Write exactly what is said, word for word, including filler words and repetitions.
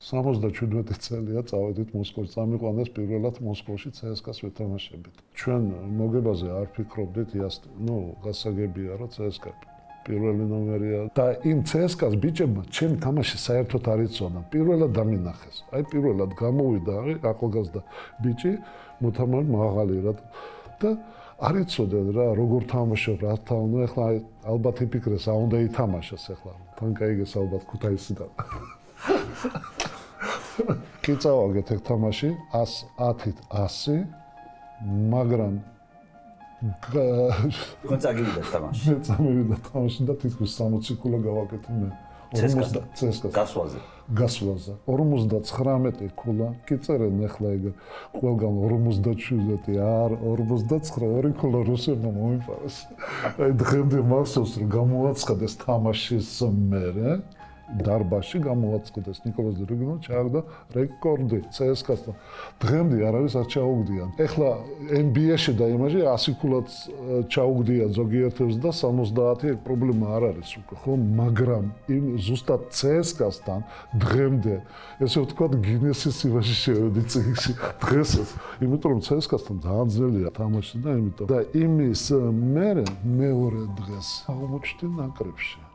სამოცდაშვიდი წელია წავედით მოსკოვში, წამიყვანეს პირველად მოსკოვში ცსკას ვეთამაშებით. ჩვენ მოგებაზე არ ფიქრობდით, ნუ გასაგებია, რომ ცსკა პირველი ნომერია და იმ ცსკას ბიჭებმა ჩემი თამაში საერთოდ არ იცოდნენ. პირველად დამინახეს. აი პირველად გამოვიდა ახალგაზრდა ბიჭი, მოთამაშე მაღალი რა და არ იცოდნენ რა, როგორ თამაშობ, რა თამაშობ, ეხლა ალბათ იფიქრეს, რა უნდა ითამაშოს ეხლა. თან გაიგეს ალბათ ქუთაისიდან. კი წავაგეთ ეგ თამაში ათით ასი, მაგრამ თქვენ წაგივიდეთ თამაში. მე წამივიდა თამაში და თითქოს სამოცი ქულა გავაკეთე მე. ცსკას გასვლაზე. გასვლაზე. ორმოცდაცხრამეტი ქულა, კი წერენ ახლა ეგ ყველგან ორმოცდაშვიდი არ ორმოცდაცხრა ორი ქულა რუსებმა მომიფარეს. აი დღემდე მახსოვს რომ გამოაცხადეს თამაშის მერე დარბაზში გამოაცხადეს ნიკოლოზ დერგინო ჩააგდა რეკორდი ცსკასთან. დღემდე არავის არ ჩაუგდიან. ეხლა ენ ბი ეში და იმაში ასი ქულაც ჩაუგდიან ზოგიერთებს და სამოცდაათი ეგ პრობლემა არ არის უკვე, ხო? მაგრამ იმ ზუსტად ცსკასთან დღემდე ესე ვთქვათ გინესის იმაში შევედი წიგნში დღესაც. იმიტომ რომ ცსკასთან ძალიან ძნელია თამაში და იმიტომ და იმის მერე მეორე დღეს აღმოჩნდი ნაკრებში.